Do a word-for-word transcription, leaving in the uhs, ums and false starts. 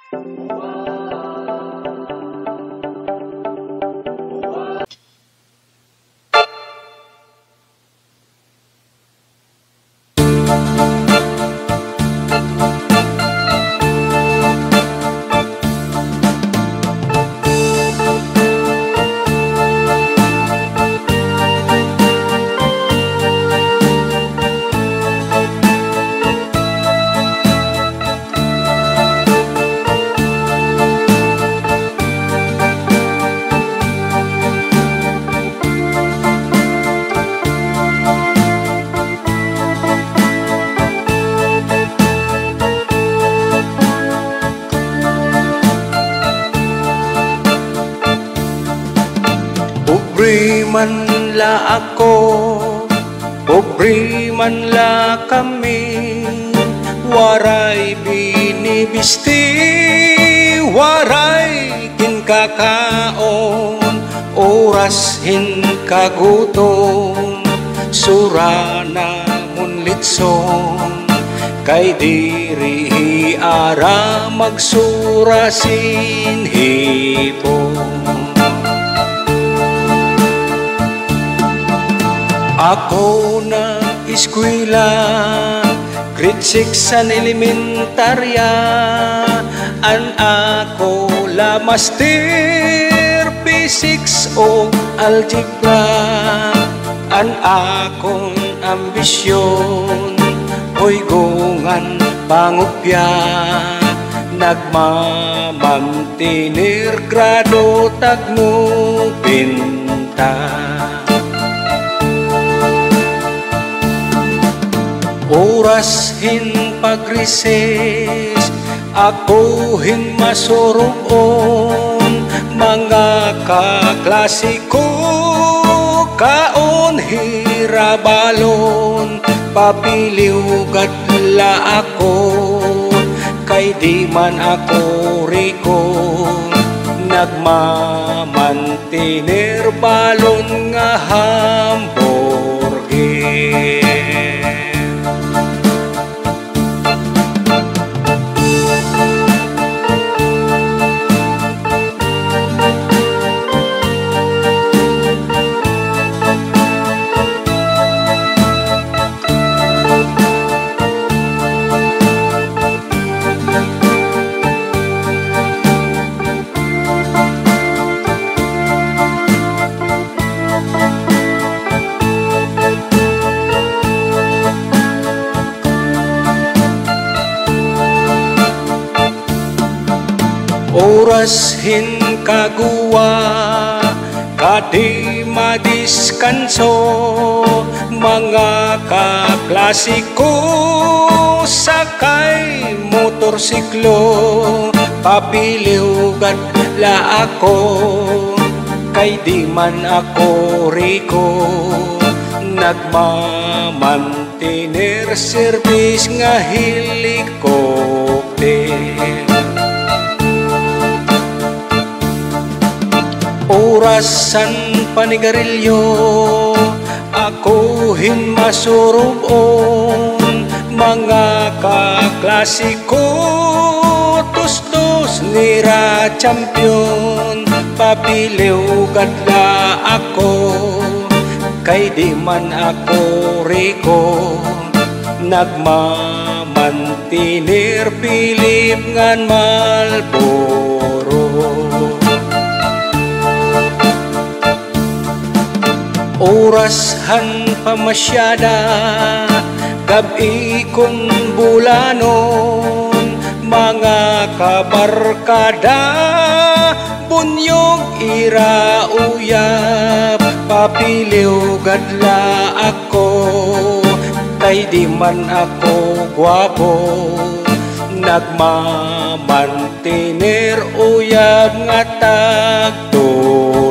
Pobre man la ako, pobre man la kami, waray binibisti, waray kinkakaon, oras hinkagutom, sura namon litson, kay diri ara magsura sinhipon. Ako na eskwela, grade six an elementarya, an ako la master physics o algebra, an akong ambisyon, hoy gungan pangupya, nagmamantinir grado tagno pinta. Oras hin pagrises, ako hin masurubon, mga kaklasiko, kaon hirabalon, papiliw gatla ako, kay di man ako riko, nagmamantinir balon nga hamburger. Oras hin kagua, kadi madiskanso, mga kaklasiko, sakay motorsiklo, papiliw gatla ako, kay di man ako riko, nagmamantinir service nga helicopter. Orasan panigarilyo, ako hin masurubon, mga kaklasiko, tustos nira champion, papiliw gatla ako, kay di man ako riko, nagmamantinir Pilip ngan Malboro. Oras han pamasyada, gabi kon bulanon, mga kabarkada, bunyog ira uyap, papiliw gadla ako, kay di man ako gwapo, nagmamantinir uyab nga tagtulog.